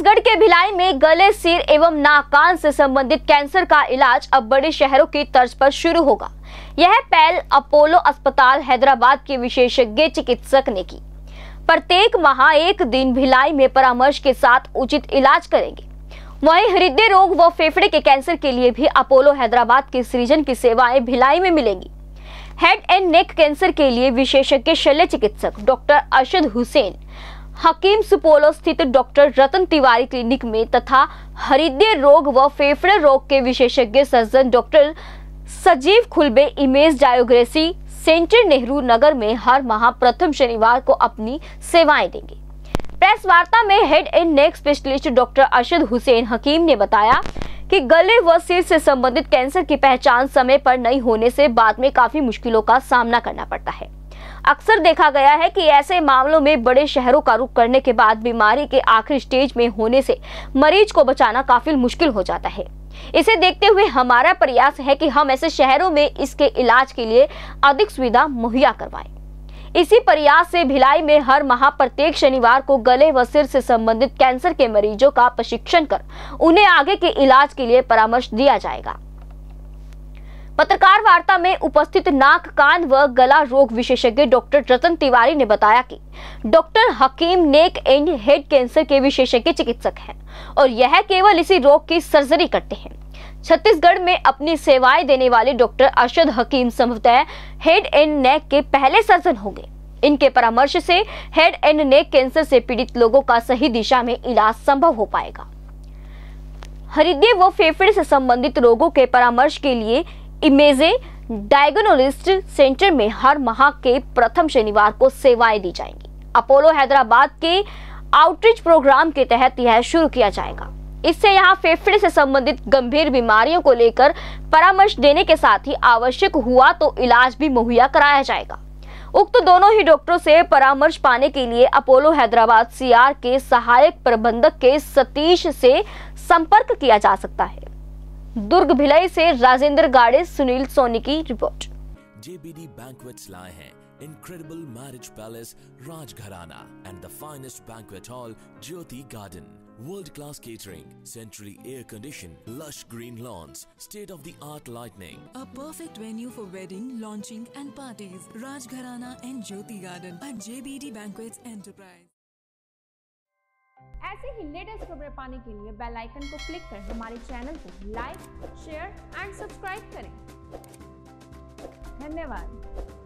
छत्तीसगढ़ के भिलाई में गले, सिर एवं नाक कान से संबंधित कैंसर का इलाज अब बड़े शहरों की तर्ज पर शुरू होगा। यह पहल अपोलो अस्पताल हैदराबाद के विशेषज्ञ चिकित्सक ने की। प्रत्येक माह एक दिन भिलाई में परामर्श के साथ उचित इलाज करेंगे। वहीं हृदय रोग व फेफड़े के कैंसर के लिए भी अपोलो हैदराबाद के सृजन की सेवाएं भिलाई में मिलेंगी। हेड एंड नेक कैंसर के लिए विशेषज्ञ शल्य चिकित्सक डॉक्टर अरशद हुसैन हकीम सुपोलो स्थित डॉक्टर रतन तिवारी क्लिनिक में तथा हृदय रोग व फेफड़े रोग के विशेषज्ञ surgeon doctor Sajeev Khulbe image डायोग्राफी सेंटर नेहरू नगर में हर माह प्रथम शनिवार को अपनी सेवाएं देंगे। प्रेस वार्ता में head and neck specialist doctor Arshad Hussain Hakim ने बताया कि गले व सिर से संबंधित कैंसर की पहचान समय पर नहीं होने से बाद में काफी मुश्किलों का सामना करना पड़ता है। अक्सर देखा गया है कि ऐसे मामलों में बड़े शहरों का रुख करने के बाद बीमारी के आखिरी स्टेज में होने से मरीज को बचाना काफी मुश्किल हो जाता है। इसे देखते हुए हमारा प्रयास है कि हम ऐसे शहरों में इसके इलाज के लिए अधिक सुविधा मुहैया करवाएं। इसी प्रयास से भिलाई में हर माह प्रत्येक शनिवार को गले व सिर से संबंधित कैंसर के मरीजों का प्रशिक्षण कर उन्हें आगे के इलाज के लिए परामर्श दिया जाएगा। पत्रकार वार्ता में उपस्थित नाक, कान व गला रोग विशेषज्ञ डॉक्टर रतन तिवारी ने बताया कि doctor Hakim neck and head cancer के विशेषज्ञ चिकित्सक हैं और यह केवल इसी रोग की सर्जरी करते हैं। छत्तीसगढ़ में अपनी सेवाएं देने वाले डॉक्टर अरशद हकीम संभवतः हेड एंड नेक के पहले सर्जन होंगे। इनके परामर्श से हेड एंड नेक कैंसर से पीड़ित लोगों का सही दिशा में इलाज संभव हो पाएगा। हृदय व फेफड़े से संबंधित रोगों के परामर्श के लिए इमेजे डायग्नोस्टिक सेंटर में हर माह के प्रथम शनिवार को सेवाएं दी जाएंगी। अपोलो हैदराबाद के आउटरीच प्रोग्राम के तहत यह शुरू किया जाएगा। इससे यहां फेफड़े से संबंधित गंभीर बीमारियों को लेकर परामर्श देने के साथ ही आवश्यक हुआ तो इलाज भी मुहैया कराया जाएगा। उक्त दोनों ही डॉक्टरों से परामर्श पाने के लिए अपोलो हैदराबाद सीआर के सहायक प्रबंधक के सतीश से संपर्क किया जा सकता है। दुर्ग भिलाई से राजेंद्र गाड़े, सुनील सोनी की रिपोर्ट। JBD Banquets लाए हैं incredible marriage palace Rajgharana and the finest banquet hall Jyoti Garden. World-class catering, centrally air-conditioned, lush green lawns, state-of-the-art lighting. A perfect venue for wedding, launching and parties. Rajgharana and Jyoti Garden at JBD Banquets Enterprise. ऐसे ही latest खबरें पाने के लिए bell icon को click कर हमारे channel को like, share and subscribe करें। धन्यवाद।